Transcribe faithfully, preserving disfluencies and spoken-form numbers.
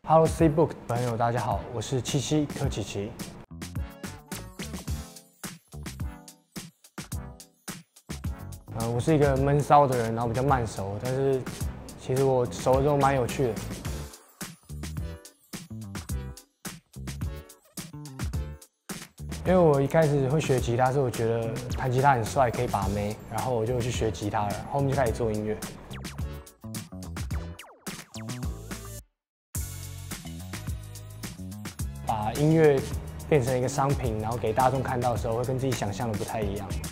Hello C Book 朋友，大家好，我是七七柯奇奇。呃，我是一个闷骚的人，然后比较慢熟，但是其实我熟了之后蛮有趣的。因为我一开始会学吉他，是我觉得弹吉他很帅，可以把妹，然后我就去学吉他了，后面就开始做音乐。把音乐变成一个商品，然后给大众看到的时候，会跟自己想象的不太一样。